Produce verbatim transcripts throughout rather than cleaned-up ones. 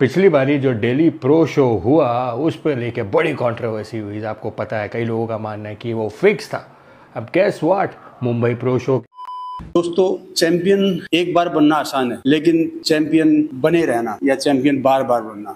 पिछली बारी जो दिल्ली प्रो शो हुआ उस पर लेके बड़ी कंट्रोवर्सी हुई। आपको पता है कई लोगों का मानना है कि वो फिक्स था। अब guess what, Mumbai pro show. दोस्तों, चैंपियन एक बार बनना आसान है, लेकिन चैंपियन बने रहना या चैंपियन बार बार बनना।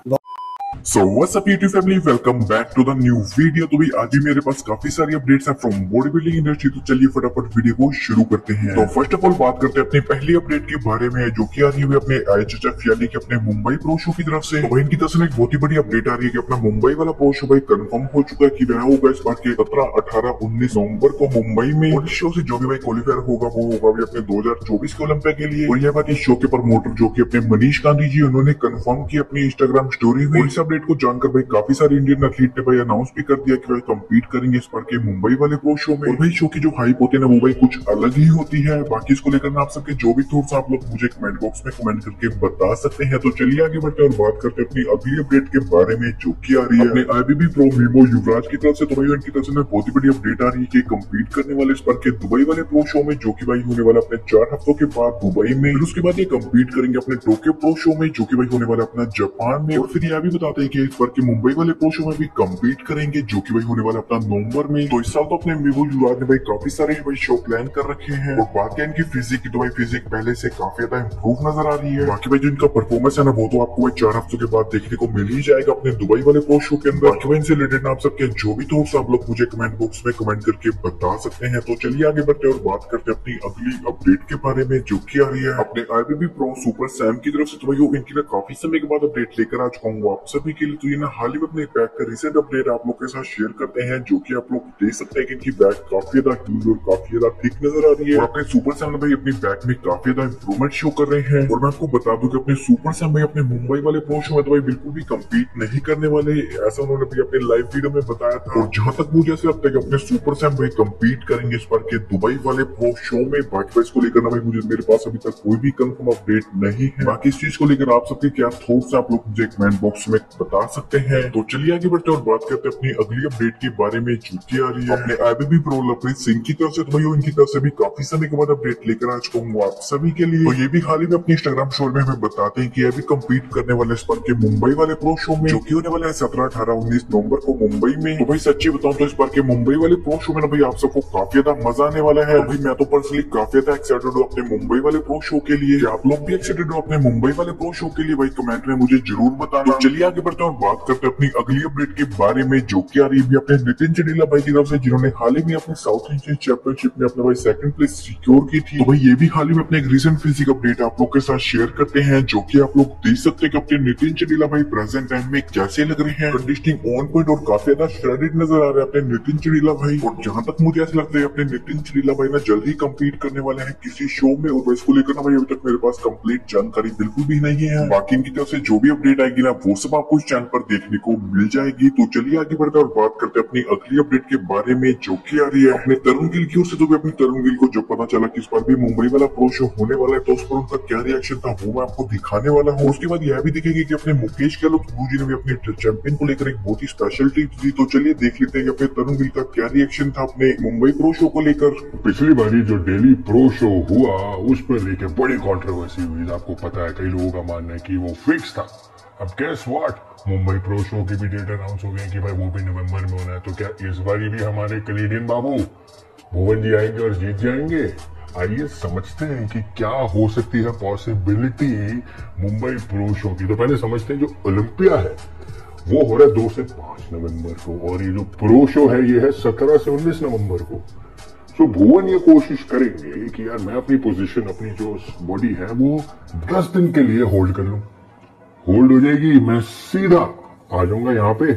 So what's up YouTube family, welcome back to the new video। तो भाई आज भी मेरे पास काफी सारी अपडेट्स हैं फ्रॉम बॉडी बिल्डिंग इंडस्ट्री। तो चलिए फटाफट वीडियो को शुरू करते हैं। तो फर्स्ट ऑफ ऑल बात करते हैं अपनी पहली अपडेट के बारे में, जो कि आ रही है अपने आईएचएचएफ यानी कि अपने मुंबई प्रो शो की तरफ से। तो भाई इनकी तरफ से एक बहुत ही बड़ी अपडेट आ रही है कि अपना मुंबई वाला प्रो शो भाई कंफर्म हो चुका है कि वह होगा इस बार के सत्रह अठारह उन्नीस नवंबर को मुंबई में। और इस शो से जो भी भाई क्वालिफायर होगा वो होगा भी अपने दो हजार चौबीस के ओलंपिया के लिए। और यह बात इस शो के प्रमोटर जो की अपने मनीष गांधी जी, उन्होंने कंफर्म की अपनी इंस्टाग्राम स्टोरी में। इस अपडेट को जानकर भाई काफी सारे इंडियन एथलीट ने भाई अनाउंस भी कर दिया कि भाई कम्पीट करेंगे इस बार के मुंबई वाले प्रो शो में। और भाई शो की जो हाइप होती है ना वो भाई कुछ अलग ही होती है। बाकी इसको लेकर ना आप सबके जो भी थॉट्स आप लोग मुझे कमेंट बॉक्स में कमेंट करके बता सकते हैं। तो चलिए आगे बढ़ते हैं और बात करते हैं अपनी अगली अपडेट के बारे में, जो की आ रही है अपने आईबीबी प्रो मीमो युवराज की तरफ से। तो भाई उनकी तरफ से बहुत ही बड़ी अपडेट आ रही है कि कम्पीट करने वाले इस बार के दुबई वाले प्रो शो में, जो की भाई होने वाला अपने चार हफ्तों के बाद दुबई में। फिर उसके बाद ये कम्पीट करेंगे अपने टोक्यो प्रो शो में, जो की भाई होने वाला अपना जापान में। और फिर यह भी बताते हैं कि इस बार के मुंबई वाले प्रो शो में कम्पीट करेंगे, जो कि भाई होने वाला अपना नवंबर में। तो इस साल तो अपने मीमो युवराज ने भाई काफी सारे भाई शो प्लान कर रखे हैं। और बात है इनकी फिजिक की, तो भाई फिजिक पहले से काफी ज्यादा इंप्रूव नजर आ रही है। बाकी भाई जो इनका परफॉर्मेंस है ना वो तो आपको भाई चार हफ्तों के बाद देखने को मिल ही जाएगा अपने दुबई वाले प्रो शो के अंदर। बाकी भाई इनसे रिलेटेड आप सबके जो भी थॉट्स आप लोग मुझे कमेंट बॉक्स में कमेंट करके बता सकते हैं। तो चलिए आगे बढ़ते हैं और बात करते हैं अपनी अगली अपडेट के बारे में, जो की आ रही है अपने आईबीबी प्रो सुपर सैम की तरफ से। तो भाई इनकी ना काफी समय के बाद अपडेट लेकर आ चुका हूँ आप सभी के लिए। तो ये ना हाल ही में अपने पैक का रिसेंट अपडेट आप लोग के साथ शेयर करते हैं, जो कि आप लोग देख सकते हैं कि इनकी बैक काफी ज्यादा ह्यूज और काफी ज्यादा थिक नजर आ रही है। और अपने सुपर सैम भाई अपनी बैक में काफी ज्यादा इंप्रूवमेंट शो कर रहे हैं। और मैं आपको बता दूं कि अपने सुपर सैम भाई अपने मुंबई वाले प्रो शो में तो भाई बिल्कुल भी कम्पीट नहीं करने वाले, ऐसा उन्होंने भी अपने लाइव वीडियो में बताया था। और जहां तक मुझे ऐसा लगता है कि अपने सुपर सैम भाई कम्पीट करेंगे इस बार के दुबई वाले प्रो शो में। बाकी इसको लेकर ना भाई मुझे मेरे पास अभी तक कोई भी कंफर्म अपडेट नहीं है। बाकी इस चीज को लेकर आप सबके क्या थॉट्स आप लोग मुझे कमेंट बॉक्स में बता सकते हैं। तो चलिए आगे बढ़ते हैं और बात करते हैं अपनी अगली अपडेट के बारे में, जो की आ रही है अपने आईबीबी प्रो लवप्रीत सिंह की तरफ से। तो भाई इनकी तरफ से भी काफी समय के बाद अपडेट लेकर आ चुका हूँ आप सभी के लिए। तो ये भी हाल ही में अपनी इंस्टाग्राम स्टोरी में हमें बताते हैं कि ये भी कम्पीट करने वाले इस बार के मुंबई वाले प्रो शो में, जो की होने वाला है सत्रह अठारह उन्नीस नवंबर को मुंबई में। तो भाई सच्ची बताऊं तो इस बार के मुंबई वाले प्रो शो में ना भाई आप सबको काफी ज्यादा मजा आने वाला है। अभी मैं तो पर्सनली काफी ज्यादा एक्साइटेड हूँ अपने मुंबई वाले प्रो शो के लिए। आप लोग भी एक्साइटेड हो अपने मुंबई वाले प्रो शो के लिए? भाई कमेंट में मुझे जरूर बताना। तो चलिए आगे बढ़ते हैं और बात करते हैं अपनी अगली अपडेट के बारे में, जो की आ रही है अपने नितिन चंडीला भाई की तरफ से, जिन्होंने हाल ही में अपने साउथ एशियन चैंपियनशिप में अपने भाई सेकंड प्लेस सिक्योर की थी। तो भाई ये भी हाल ही में अपने एक रीसेंट फिजिक अपडेट आप लोग के साथ शेयर करते हैं, जो कि आप लोग देख सकते हैं कि अपने नितिन चंडीला भाई प्रेजेंट टाइम में कैसे लग रहे हैं। कंडीशनिंग ऑन पॉइंट और काफी ज्यादा श्रेडेड नजर आ रहे हैं अपने नितिन चंडीला भाई। और जहां तक मुझे ऐसा लगता है अपने नितिन चंडीला भाई ना जल्द ही कम्पीट करने वाले हैं किसी शो में। और इसको लेकर ना भाई अभी तक मेरे पास कंप्लीट जानकारी बिल्कुल भी नहीं है। बाकी इनकी तरफ से जो भी अपडेट आएगी ना वो सब आपको इस चैनल पर देखने को मिल जाएगी। तो चलिए आगे बढ़ते हैं और बात करते हैं अपनी अगली अपडेट के बारे में, जो की आ रही है अपने तरुण गिल की ओर से। तो भी अपने तरुण गिल को जब पता चला कि इस बार भी मुंबई वाला प्रो शो होने वाला है तो उस पर उनका क्या रिएक्शन था वो मैं आपको दिखाने वाला हूँ। उसके बाद यह भी दिखेगी कि अपने मुकेश गहलोत गुरुजी ने भी अपने चैंपियन को लेकर एक बहुत ही स्पेशल टिप्स दी। तो चलिए देख लेते हैं कि अपने तरुण गिल का क्या रिएक्शन था अपने मुंबई प्रो शो को लेकर। पिछली बारी जो दिल्ली प्रो शो हुआ उस पर लेकर बड़ी कंट्रोवर्सी हुई। आपको पता है कई लोगों का मानना है कि वो फिक्स था। अब guess what, Mumbai pro show की भी डेट अनाउंस हो गई कि भाई वो भी नवंबर में होना है। तो क्या इस बारी भी हमारे कनेडियन बाबू भुवन जी आएंगे और जीत जाएंगे? आइए समझते हैं कि क्या हो सकती है पॉसिबिलिटी मुंबई प्रो शो की। तो पहले समझते हैं जो ओलंपिया है वो हो रहा है दो से पांच नवंबर को, और ये जो प्रो शो है ये है सत्रह से उन्नीस नवंबर को। तो भुवन ये कोशिश करेंगे कि यार मैं अपनी पोजीशन, अपनी जो बॉडी है वो दस दिन के लिए होल्ड कर लूं। होल्ड हो जाएगी, मैं सीधा आ जाऊंगा यहाँ पे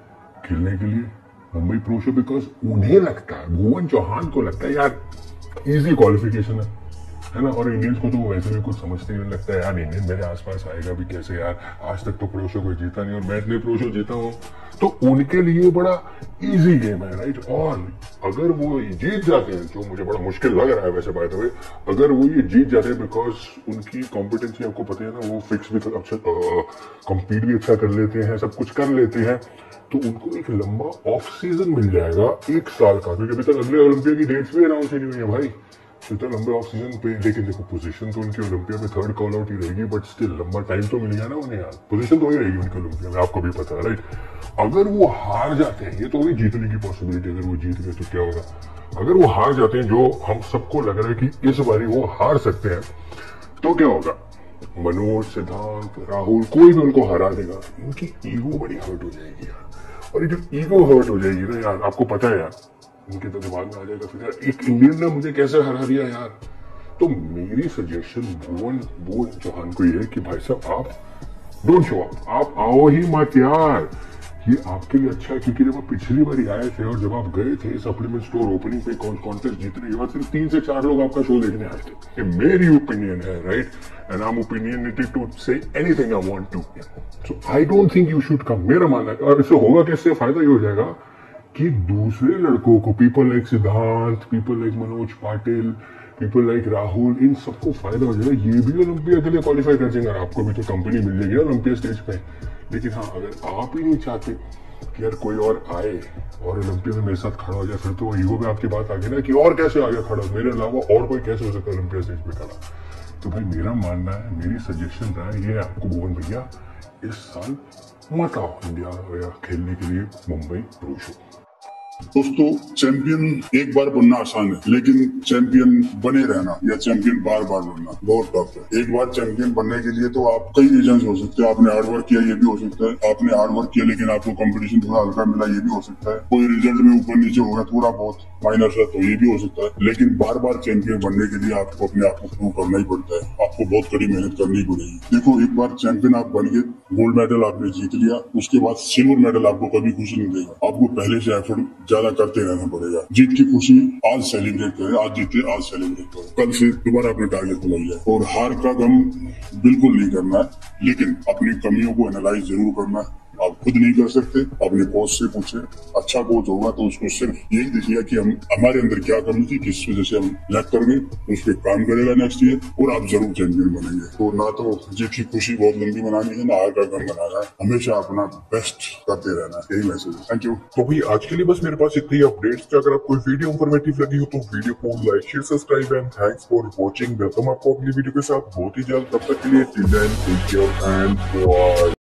खेलने के लिए मुंबई प्रो शो। बिकॉज उन्हें लगता है, भुवन चौहान को लगता है यार इजी क्वालिफिकेशन है है ना। और इंडियंस को तो वैसे भी कुछ समझते नहीं, लगता है यार इंडियन मेरे आसपास आएगा भी कैसे यार, आज तक तो प्रो शो कोई जीता नहीं और मैं इतने प्रो शो जीता हूँ। तो उनके लिए बड़ा इजी गेम है, राइट। और अगर वो जीत जाते हैं, जो मुझे बड़ा मुश्किल लग रहा है वैसे बाय द वे, अगर वो ये जीत जाते हैं बिकॉज उनकी कॉम्पिटेंसी आपको पता है ना, वो फिक्स भी अच्छा कम्पीट भी अच्छा कर लेते हैं, सब कुछ कर लेते हैं। तो उनको एक लंबा ऑफ सीजन मिल जाएगा एक साल का, क्योंकि अभी तक अगले ओलंपिया की डेट्स भी अनाउंस ही नहीं हुई है भाई। इतना लंबे ऑफ सीजन पे, लेकिन देखो पोजीशन तो उनकी ओलंपिया में थर्ड कॉल आउट ही रहेगी, बट स्टिल लंबा टाइम तो मिल गया ना उन्हें यार, पोजीशन तो ही रहेगी उनकी ओलंपिया में, आपको भी पता है राइट। अगर वो हार जाते हैं, ये तो भी जीतने की पॉसिबिलिटी, अगर वो जीत गए तो क्या होगा, अगर वो हार जाते हैं, जो हम सबको लग रहा है कि इस बारी वो हार सकते हैं, तो क्या होगा, मनोज, सिद्धांत, राहुल, कोई भी उनको हरा देगा, इनकी ईगो बड़ी हर्ट हो जाएगी यार। और ये जो ईगो हर्ट हो जाएगी ना यार, आपको पता है यार, इनके तो दिमाग में आ जाएगा फिर यार, एक इंडियन ने मुझे कैसे हरा दिया यार। तो मेरी सजेशन भुवन भुवन चौहान को ये है कि भाई साहब आप डोंट शो अप, आप आओ ही मत यार, ये आपके लिए अच्छा है। क्योंकि जब आप पिछली बार आए थे और जब आप गए थे सप्लीमेंट स्टोर ओपनिंग पे कॉन्टेस्ट जीतने के बाद, सिर्फ तीन से चार लोग आपका शो देखने आए थे। ये मेरी ओपिनियन है right, and I am opinionated to say anything I want to, so I don't think you should come, मेरा मानना है। और इससे होगा कि इससे फायदा ये हो जाएगा कि दूसरे लड़कों को, people like Siddhant, people like Manoj Patil, people like Rahul, इन सबको फायदा हो जाएगा, ये भी ओलंपिया के लिए क्वालिफाई कर जाएंगे, आपको भी तो कंपनी मिल जाएगी ओलंपिया स्टेज पे। लेकिन हाँ, अगर आप ही नहीं चाहते कि यार कोई और आए और ओलंपिया में मेरे साथ खड़ा हो जाए, फिर तो ईगो में आपकी बात आ गई ना कि और कैसे आ गया खड़ा, मेरे अलावा और कोई कैसे हो सकता है ओलंपिया स्टेज पे खड़ा। तो भाई मेरा मानना है, मेरी सजेशन रहा है ये आपको भुवन भैया, इस साल मत आओ इंडिया या खेलने के लिए मुंबई प्रो शो। दोस्तों, चैंपियन एक बार बनना आसान है, लेकिन चैंपियन बने रहना या चैंपियन बार बार बनना बहुत टफ है। एक बार चैंपियन बनने के लिए तो आप कई रीजन हो सकते हैं, आपने हार्डवर्क किया ये भी हो सकता है, आपने हार्डवर्क किया लेकिन आपको कंपटीशन थोड़ा हल्का मिला ये भी हो सकता है, कोई रिजल्ट में ऊपर नीचे होगा थोड़ा बहुत माइनर सा तो ये भी हो सकता है। लेकिन बार बार चैंपियन बनने के लिए आपको अपने आप को प्रूव करना ही पड़ता है, आपको बहुत कड़ी मेहनत करनी पड़ेगी। देखो, एक बार चैंपियन आप बन गए, गोल्ड मेडल आपने जीत लिया, उसके बाद सिल्वर मेडल आपको कभी खुशी नहीं देगा, आपको पहले से एफर्ट ज्यादा करते रहना पड़ेगा। जीत की खुशी आज सेलिब्रेट करें, आज जीते आज सेलिब्रेट करें, कल से दोबारा अपने टारगेट को लग जाए। और हार का गम बिल्कुल नहीं करना है, लेकिन अपनी कमियों को एनालाइज जरूर करना है। आप खुद नहीं कर सकते, अपने कोच से पूछे, अच्छा कोच होगा तो उसको सिर्फ यही दिखेगा कि हम हमारे अंदर क्या कमी थी, किस वजह से हम लैक कर गए, उस पर काम करेगा नेक्स्ट ईयर और आप जरूर चैंपियन बनेंगे। तो ना तो जीत की खुशी बहुत लंबी बनानी है, ना हार का गम बनाना है, हमेशा अपना बेस्ट करते रहना है, यही मैसेज है। Thank you. तो भाई आज के लिए बस मेरे पास इतनी अपडेट्स थे। अगर आपको वीडियो इन्फॉर्मेटिव लगी हो तो वीडियो को like share subscribe and thanks for watching. Welcome आपको अगली वीडियो के साथ बहुत ही जल्द, तब तक के लिए till then take care and bye.